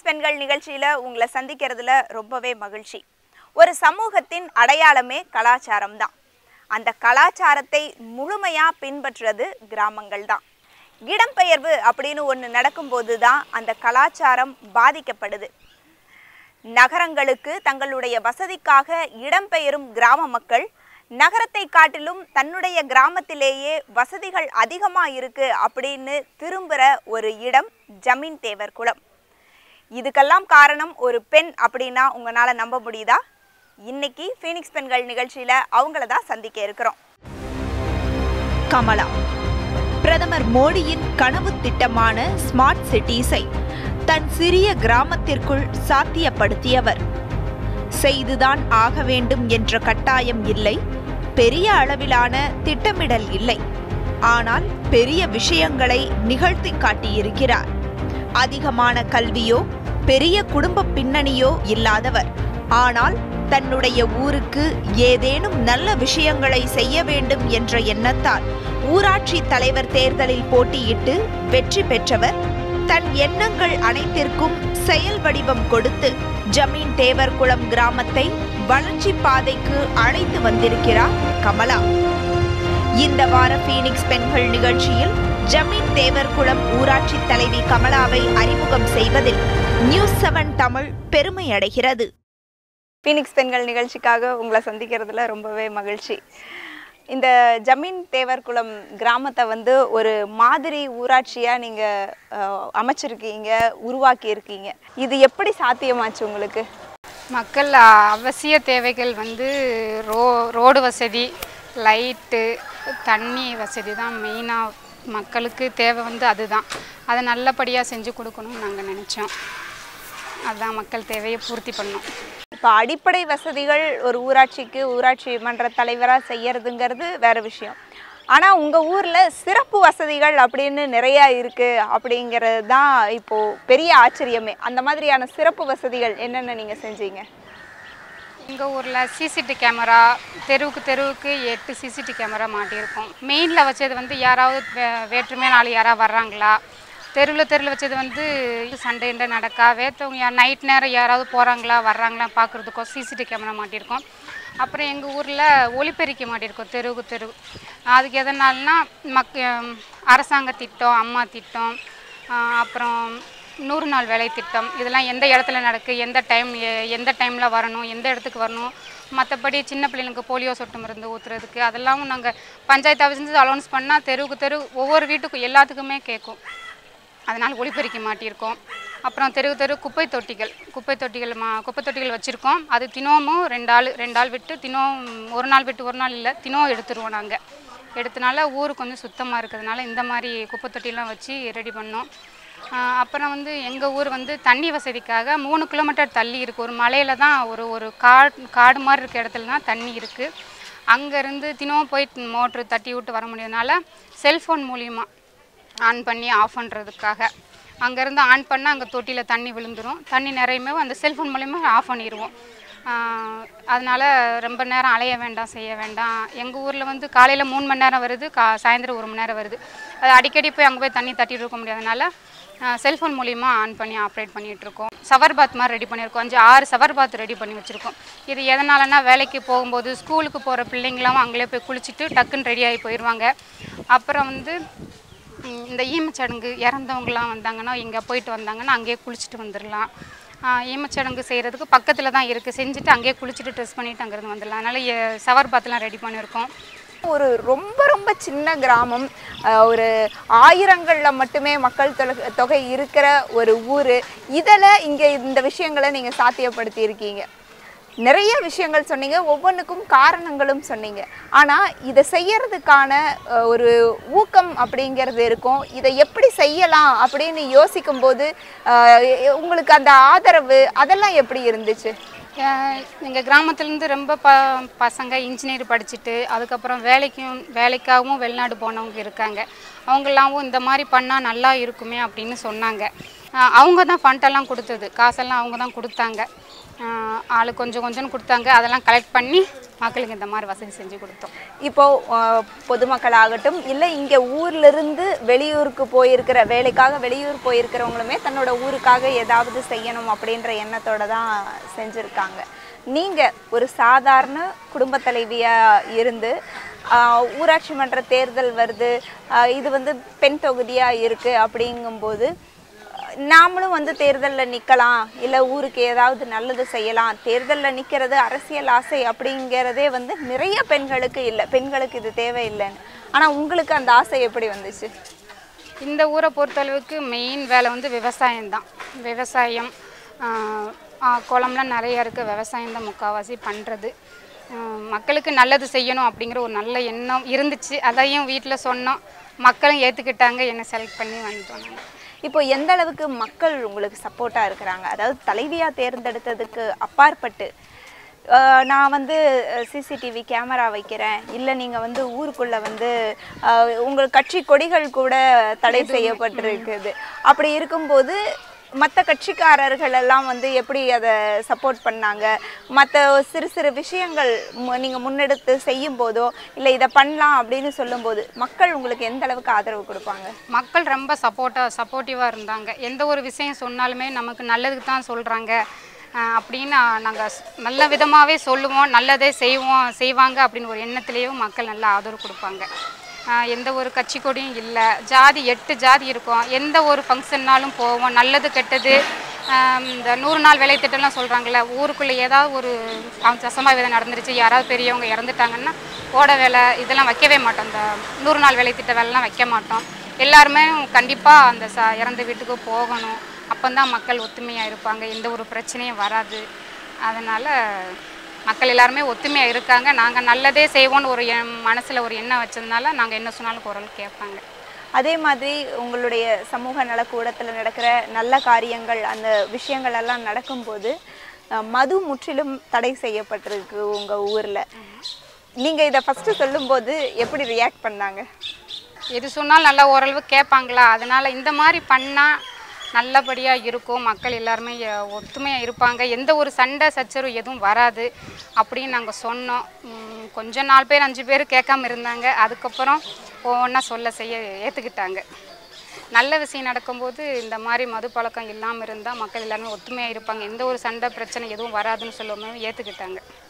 பெண்கள் நிகழ்ச்சியில உங்களை சந்திக்கிறதுல ரொம்பவே மகிழ்ச்சி. ஒரு சமூகத்தின் அடையாளமே கலாச்சாரம் தான். அந்த கலாச்சாரத்தை முழுமையா பின்பற்றுறது கிராமங்கள் தான். இடம்பெயர்வு அப்படின்னு ஒன்று நடக்கும்போது தான் அந்த கலாச்சாரம் பாதிக்கப்படுது. நகரங்களுக்கு தங்களுடைய வசதிக்காக இடம்பெயரும் கிராம மக்கள் நகரத்தை காட்டிலும் தன்னுடைய கிராமத்திலேயே வசதிகள் அதிகமாக இருக்கு அப்படின்னு திரும்புகிற ஒரு இடம் ஜமீன் தேவர் குளம். இதுக்கெல்லாம் காரணம் ஒரு பெண் அப்படின்னா உங்களால் நம்ப முடியுதா? இன்னைக்கு ஃபீனிக்ஸ் பெண்கள் நிகழ்ச்சியில் அவங்கள தான் சந்திக்க இருக்கிறோம். கமலா பிரதமர் மோடியின் கனவு திட்டமான ஸ்மார்ட் சிட்டிஸை தன் சிறிய கிராமத்திற்குள் சாத்தியப்படுத்தியவர். செய்துதான் ஆக வேண்டும் என்ற கட்டாயம் இல்லை, பெரிய அளவிலான திட்டமிடல் இல்லை. ஆனால் பெரிய விஷயங்களை நிகழ்த்தி காட்டியிருக்கிறார். அதிகமான கல்வியோ பெரிய குடும்ப பின்னணியோ இல்லாதவர். ஆனால் தன்னுடைய ஊருக்கு ஏதேனும் நல்ல விஷயங்களை செய்ய வேண்டும் என்ற எண்ணத்தால் ஊராட்சி தலைவர் தேர்தலில் போட்டியிட்டு வெற்றி பெற்றவர். தன் எண்ணங்கள் அனைத்திற்கும் செயல் வடிவம் கொடுத்து ஜமீன் தேவர் குளம் கிராமத்தை வளர்ச்சி பாதைக்கு அழைத்து வந்திருக்கிறார் கமலா. இந்த வார ஃபீனிக்ஸ் பெண்கள் நிகழ்ச்சியில் ஜமீன் தேவர் குளம் ஊராட்சி தலைவி கமலாவை அறிமுகம் செய்வதில் நியூஸ் 7 தமிழ் பெருமை அடைகிறது. ஃபீனிக்ஸ் பெண்கள் நிகழ்ச்சிக்காக உங்களை சந்திக்கிறதுல ரொம்பவே மகிழ்ச்சி. இந்த ஜமீன் தேவர் குளம் கிராமத்தை ஒரு மாதிரி ஊராட்சியாக நீங்கள் அமைச்சிருக்கீங்க, உருவாக்கியிருக்கீங்க. இது எப்படி சாத்தியமாச்சு உங்களுக்கு? மக்கள் அவசிய தேவைகள் ரோடு வசதி, லைட்டு, தண்ணி வசதி தான் மெயினாக மக்களுக்கு தேவை. அதுதான், அதை நல்லபடியாக செஞ்சு கொடுக்கணும்னு நாங்கள் நினச்சோம். அதுதான் மக்கள் தேவையை பூர்த்தி பண்ணோம். இப்போ அடிப்படை வசதிகள் ஒரு ஊராட்சிக்கு ஊராட்சி மன்ற தலைவராக செய்யறதுங்கிறது வேறு விஷயம். ஆனால் உங்கள் ஊரில் சிறப்பு வசதிகள் அப்படின்னு நிறையா இருக்குது அப்படிங்கிறது தான் இப்போது பெரிய ஆச்சரியமே. அந்த மாதிரியான சிறப்பு வசதிகள் என்னென்ன நீங்கள் செஞ்சீங்க? எங்கள் ஊரில் சிசிடி கேமரா, தெருவுக்கு 8 சிசிடி கேமரா மாட்டியிருக்கோம். மெயினில் வச்சது யாராவது வேற்றுமையான ஆள் யாராவது வர்றாங்களா, தெருவில் வச்சது சண்டை நடக்கா, வேற்றவங்க நைட் நேரம் யாராவது போகிறாங்களா வர்றாங்களா பார்க்குறதுக்கோ சிசிடி கேமரா மாட்டியிருக்கோம். அப்புறம் எங்கள் ஊரில் ஒலிபெருக்கி மாட்டியிருக்கோம் தெருவு. அதுக்கு எதனாலனா அரசாங்க திட்டம், அம்மா திட்டம், அப்புறம் 100 நாள் வேலை திட்டம், இதெல்லாம் எந்த இடத்துல நடக்கு, எந்த டைமில் வரணும், எந்த இடத்துக்கு வரணும், மற்றபடி சின்ன பிள்ளைங்களுக்கு போலியோ சொட்டு மருந்து ஊற்றுறதுக்கு அதெல்லாம் நாங்கள் பஞ்சாயத்து ஆஃபீஸ் அலௌன்ஸ் பண்ணால் தெரு ஒவ்வொரு வீட்டுக்கும் எல்லாத்துக்குமே கேட்கும். அதனால் ஒலிபெருக்கி மாட்டியிருக்கோம். அப்புறம் தெரு குப்பை தொட்டிகள் வச்சுருக்கோம். அது தினமும் 2 ஆள் விட்டு, ஒரு நாள் விட்டு ஒரு நாள் இல்லை, எடுத்துருவோம். நாங்கள் எடுத்தனால ஊர் கொஞ்சம் சுத்தமாக இருக்கிறதுனால இந்த மாதிரி குப்பை தொட்டிலாம் வச்சு ரெடி பண்ணோம். அப்புறம் எங்கள் ஊர் தண்ணி வசதிக்காக 3 கிலோமீட்டர் தள்ளி இருக்குது. ஒரு மலையில் தான் ஒரு காடு மாதிரி இருக்க இடத்துல தான் தண்ணி இருக்குது. அங்கேருந்து தினமும் போய் மோட்ரு தட்டி விட்டு வர முடியாதனால செல்ஃபோன் மூலியமாக ஆன் பண்ணி ஆஃப் பண்ணுறதுக்காக அங்கேருந்து ஆன் பண்ணால் அங்கே தொட்டியில் தண்ணி விழுந்துடும். தண்ணி நிறையுமே அந்த செல்ஃபோன் மூலியமாக ஆஃப் பண்ணிடுவோம். அதனால் ரொம்ப நேரம் அலைய வேண்டாம், செய்ய வேண்டாம். எங்கள் ஊரில் காலையில் 3 மணி நேரம் வருது, சாயந்தரம் 1 மணி நேரம் வருது. அது அடிக்கடி போய் அங்கே போய் தண்ணி தட்டிட்டு இருக்க முடியாதனால செல்ஃபோன் மூலியமாக ஆன் பண்ணி ஆப்ரேட் பண்ணிகிட்ருக்கோம். சவர் பாத் மாதிரி ரெடி பண்ணியிருக்கோம். 5-6 சவர் பாத் ரெடி பண்ணி வச்சுருக்கோம். இது எதனாலனா வேலைக்கு போகும்போது ஸ்கூலுக்கு போகிற பிள்ளைங்களாம் அங்கேயே போய் குளிச்சுட்டு டக்குன்னு ரெடியாகி போயிடுவாங்க. அப்புறம் இந்த ஈமச்சடங்கு இறந்தவங்களாம் வந்தாங்கன்னா இங்கே போயிட்டு வந்தாங்கன்னா அங்கேயே குளிச்சுட்டு வந்துடலாம். ஈமச்சடங்கு செய்கிறதுக்கு பக்கத்தில் தான் இருக்குது, செஞ்சுட்டு அங்கேயே குளிச்சுட்டு ட்ரெஸ் பண்ணிவிட்டு அங்கேருந்து வந்துடலாம். அதனால் சவர் பாத்துலாம் ரெடி பண்ணியிருக்கோம். ஒரு ரொம்ப சின்ன கிராமம், ஒரு 1000களில் மட்டுமே மக்கள் தொகை இருக்கிற ஒரு ஊர். இதில் இங்கே இந்த விஷயங்களை நீங்கள் சாத்தியப்படுத்தி இருக்கீங்க. நிறைய விஷயங்கள் சொன்னீங்க, ஒவ்வொன்றுக்கும் காரணங்களும் சொன்னீங்க. ஆனால் இதை செய்யறதுக்கான ஒரு ஊக்கம் அப்படிங்கிறது இருக்கும். இதை எப்படி செய்யலாம் அப்படின்னு யோசிக்கும்போது உங்களுக்கு அந்த ஆதரவு அதெல்லாம் எப்படி இருந்துச்சு? எங்கள் கிராமத்துலேருந்து ரொம்ப பசங்க இன்ஜினியர் படிச்சுட்டு அதுக்கப்புறம் வேலைக்காகவும் வெளிநாடு போனவங்க இருக்காங்க. அவங்களாவும் இந்த மாதிரி பண்ணால் நல்லா இருக்குமே அப்படின்னு சொன்னாங்க. அவங்க தான் ஃபண்டெல்லாம் கொடுத்தது, காசெல்லாம் அவங்க தான் கொடுத்தாங்க. ஆள் கொஞ்சம் கொடுத்தாங்க. அதெல்லாம் கலெக்ட் பண்ணி மக்களுக்கு இந்த மாதிரி வசதி செஞ்சு கொடுத்தோம். இப்போ பொதுமக்களாகட்டும் இல்லை இங்கே ஊர்லேருந்து வெளியூருக்கு போயிருக்கிற வேலைக்காக வெளியூர் போயிருக்கிறவங்களுமே தன்னோட ஊருக்காக ஏதாவது செய்யணும் அப்படின்ற எண்ணத்தோட தான் செஞ்சுருக்காங்க. நீங்கள் ஒரு சாதாரண குடும்ப தலைவியாக இருந்து ஊராட்சி மன்ற தேர்தல் வருது, இது வந்து பெண் தொகுதியாக இருக்குது அப்படிங்கும்போது நாமளும் வந்து தேர்தலில் நிற்கலாம், இல்லை ஊருக்கு ஏதாவது நல்லது செய்யலாம், தேர்தலில் நிற்கிறது அரசியல் ஆசை அப்படிங்கிறதே வந்து நிறைய பெண்களுக்கு இல்லை, பெண்களுக்கு இது தேவையில்லைன்னு. ஆனால் உங்களுக்கு அந்த ஆசை எப்படி வந்துச்சு? இந்த ஊரை பொறுத்தளவுக்கு மெயின் வேலை வந்து விவசாயம்தான். விவசாயம், குளம்லாம் நிறையா இருக்குது, விவசாயம் தான் முக்கால்வாசி பண்ணுறது. மக்களுக்கு நல்லது செய்யணும் அப்படிங்கிற ஒரு நல்ல எண்ணம் இருந்துச்சு. அதையும் வீட்டில் சொன்னோம், மக்களும் ஏற்றுக்கிட்டாங்க, என்னை செலக்ட் பண்ணி வந்துட்டோம். இப்போ எந்த அளவுக்கு மக்கள் உங்களுக்கு சப்போர்ட்டாக இருக்கிறாங்க? அதாவது தலைவியாக தேர்ந்தெடுத்ததுக்கு அப்பாற்பட்டு நான் வந்து சிசிடிவி கேமரா வைக்கிறேன், இல்லை நீங்கள் வந்து ஊருக்குள்ளே வந்து உங்கள் கட்சி கொடிகள் கூட தடை செய்யப்பட்டிருக்குது, அப்படி இருக்கும்போது மற்ற கட்சிக்காரர்கள் எல்லாம் வந்து எப்படி அதை சப்போர்ட் பண்ணாங்க? மற்ற சிறு சிறு விஷயங்கள் நீங்கள் முன்னெடுத்து செய்யும் போதோ இல்லை இதை பண்ணலாம் அப்படின்னு சொல்லும்போது மக்கள் உங்களுக்கு எந்த அளவுக்கு ஆதரவு கொடுப்பாங்க? மக்கள் ரொம்ப சப்போர்ட்டிவாக இருந்தாங்க. எந்த ஒரு விஷயம் சொன்னாலுமே நமக்கு நல்லதுக்கு தான் சொல்கிறாங்க அப்படின்னு நாங்கள் நல்ல விதமாகவே சொல்லுவோம், நல்லதே செய்வாங்க அப்படின்னு ஒரு எண்ணத்துலேயும் மக்கள் நல்ல ஆதரவு கொடுப்பாங்க. எந்த ஒரு கட்சி கொடியும் இல்லை, ஜாதி 8 ஜாதி இருக்கும், எந்த ஒரு ஃபங்க்ஷன்னாலும் போவோம், நல்லது கெட்டது. இந்த 100 நாள் வேலை திட்டம்லாம் சொல்கிறாங்களே, ஊருக்குள்ளே ஏதாவது ஒரு அசம்பாவிதம் நடந்துருச்சு, யாராவது பெரியவங்க இறந்துட்டாங்கன்னா ஓட வேலை இதெல்லாம் வைக்கவே மாட்டோம். இந்த 100 நாள் வேலை திட்ட வேலைலாம் வைக்க மாட்டோம். எல்லாருமே கண்டிப்பாக அந்த இறந்த வீட்டுக்கு போகணும், அப்போ தான் மக்கள் ஒத்துமையாக இருப்பாங்க, எந்த ஒரு பிரச்சனையும் வராது. அதனால் மக்கள் எல்லாருமே ஒத்துமையாக இருக்காங்க. நாங்கள் நல்லதே செய்வோன்னு ஒரு மனசில் ஒரு எண்ணம் வச்சதுனால நாங்கள் என்ன சொன்னாலும் குரல் கேட்பாங்க. அதே மாதிரி உங்களுடைய சமூக நலக்கூடத்தில் நடக்கிற நல்ல காரியங்கள், அந்த விஷயங்கள் எல்லாம் நடக்கும்போது மது முற்றிலும் தடை செய்யப்பட்டிருக்கு உங்கள் ஊரில். நீங்கள் இதை ஃபஸ்ட்டு சொல்லும்போது எப்படி ரியாக்ட் பண்ணாங்க? எது சொன்னாலும் நல்லா ஓரளவு கேட்பாங்களா, அதனால் இந்த மாதிரி பண்ணால் நல்லபடியாக இருக்கும், மக்கள் எல்லாருமே ஒத்துமையாக இருப்பாங்க, எந்த ஒரு சண்டை சச்சரவு எதுவும் வராது அப்படின்னு நாங்கள் சொன்னோம். கொஞ்சம் 4 பேர் 5 பேர் கேட்காம இருந்தாங்க. அதுக்கப்புறம் ஒவ்வொன்றா செய்ய ஏற்றுக்கிட்டாங்க. நல்ல விஷயம் நடக்கும்போது இந்த மாதிரி மது பழக்கம் இல்லாமல் இருந்தால் மக்கள் எல்லாருமே ஒத்துமையாக இருப்பாங்க, எந்த ஒரு சண்டை பிரச்சனை எதுவும் வராதுன்னு சொல்லுவோம், ஏற்றுக்கிட்டாங்க.